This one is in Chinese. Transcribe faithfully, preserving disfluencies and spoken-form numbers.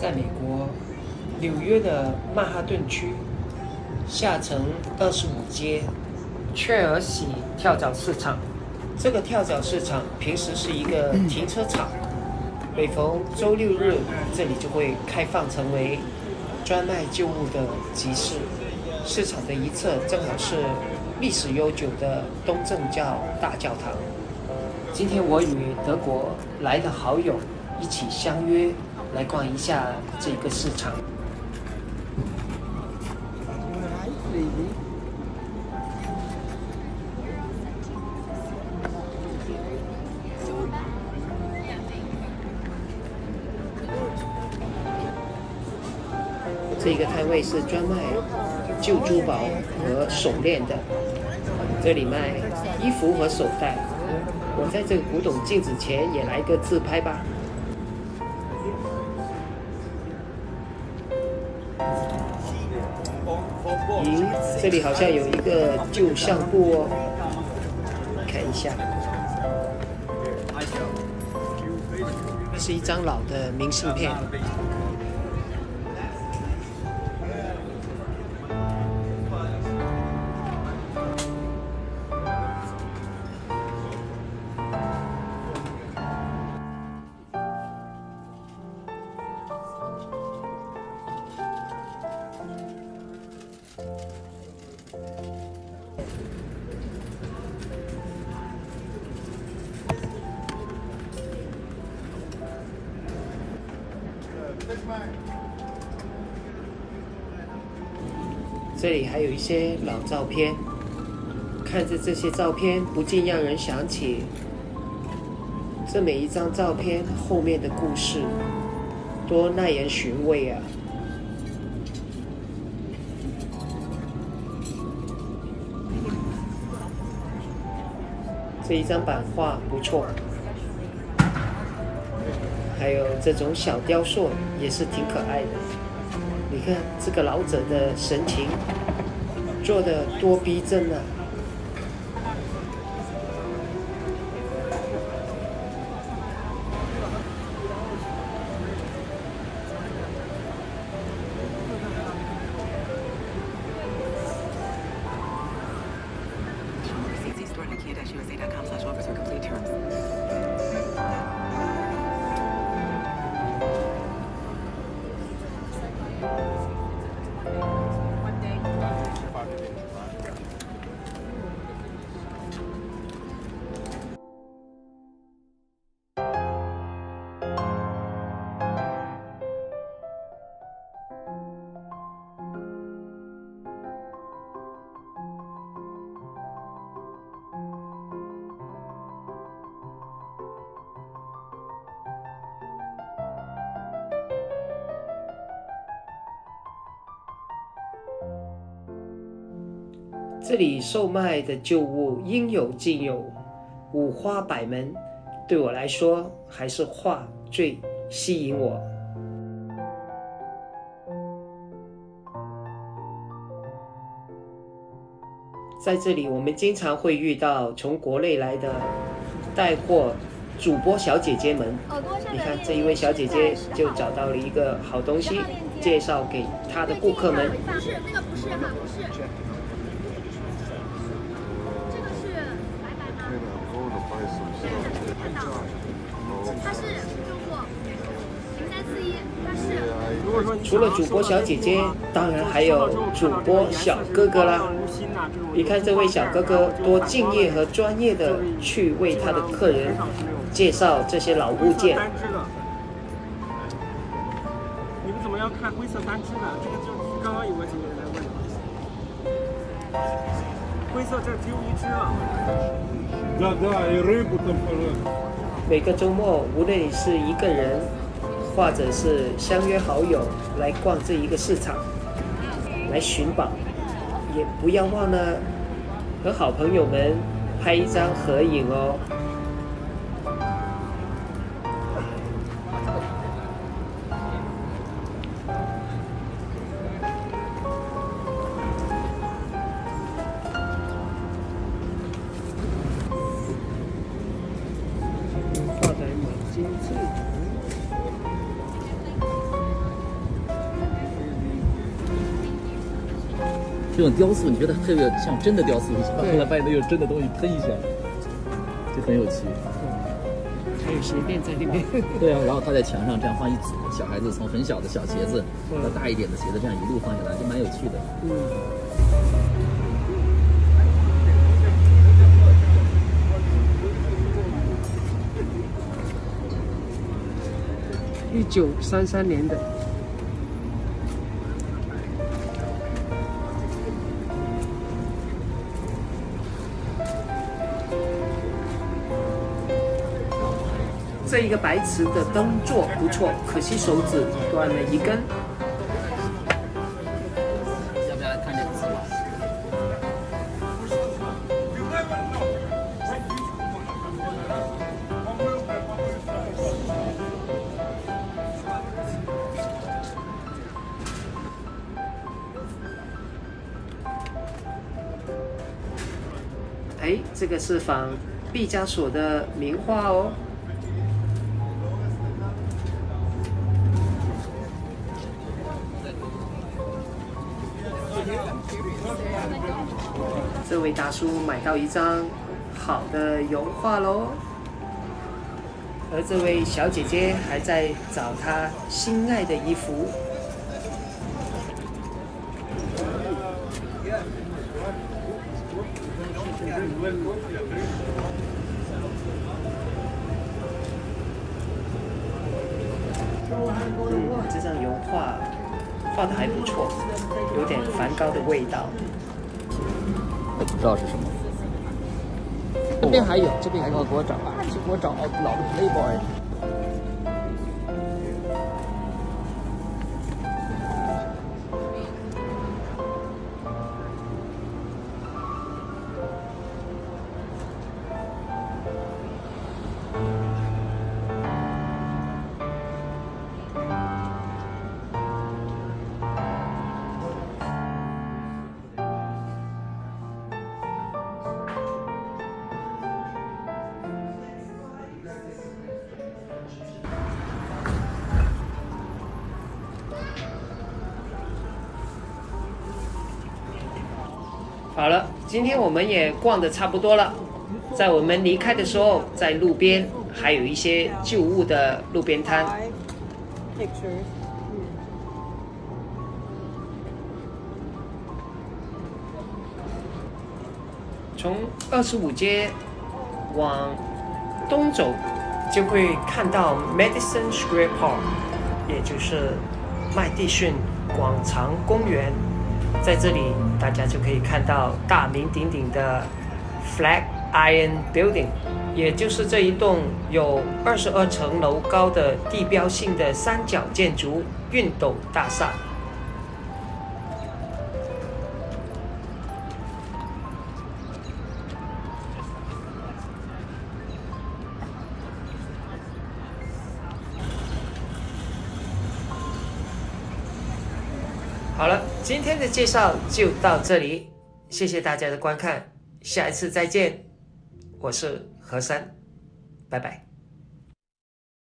在美国纽约的曼哈顿区下城二十五街雀儿喜跳蚤市场。这个跳蚤市场平时是一个停车场，每逢周六日这里就会开放成为专卖旧物的集市。市场的一侧正好是历史悠久的东正教大教堂。今天我与德国来的好友一起相约来逛一下这个市场。这个摊位是专卖旧珠宝和手链的，这里卖衣服和手袋。我在这个古董镜子前也来个自拍吧。咦，这里好像有一个旧相簿哦，看一下，是一张老的明信片。这里还有一些老照片，看着这些照片，不禁让人想起这每一张照片后面的故事，多耐人寻味啊！这一张版画不错，还有这种小雕塑也是挺可爱的。你看这个老者的神情，做得多逼真啊！这里售卖的旧物应有尽有，五花百门，对我来说还是画最吸引我。在这里我们经常会遇到从国内来的带货主播小姐姐们，你看这一位小姐姐就找到了一个好东西，介绍给她的顾客们。 不是那个，不是哈，不是。这个是白白吗？对，看到了。它是中国零三四一，它是。 除了主播小姐姐，当然还有主播小哥哥啦。你看这位小哥哥多敬业和专业的去为他的客人介绍这些老物件。 你们怎么要看灰色单只的？这个就刚刚有个姐姐来问。灰色这只有一只了。 每个周末，无论你是一个人，或者是相约好友来逛这一个市场，来寻宝，也不要忘了和好朋友们拍一张合影哦。 这种雕塑，你觉得特别像真的雕塑一样，后来发现都有真的东西喷一下，就很有趣。 还有鞋垫在里面。 对啊，然后他在墙上这样放一组，小孩子从很小的小鞋子到大一点的鞋子，这样一路放下来，就蛮有趣的。 嗯。一九三三年的。这一个白瓷的灯座不错，可惜手指断了一根。 要不要来看这个字吗？ 哎，这个是仿毕加索的名画哦。这位大叔买到一张好的油画喽，而这位小姐姐还在找她心爱的衣服。嗯，这张油画画的还不错，有点梵高的味道。 我不知道是什么。 这边还有，这边还有，给我找啊！去给我找老的 Playboy。好了，今天我们也逛得差不多了。在我们离开的时候，在路边还有一些旧物的路边摊。从二十五街往东走，就会看到 Madison Square Park， 也就是麦迪逊广场公园。在这里，大家就可以看到大名鼎鼎的 Flatiron Building， 也就是这一栋有二十二层楼高的地标性的三角建筑熨斗大厦。好了，今天的介绍就到这里，谢谢大家的观看，下一次再见，我是何山，拜拜。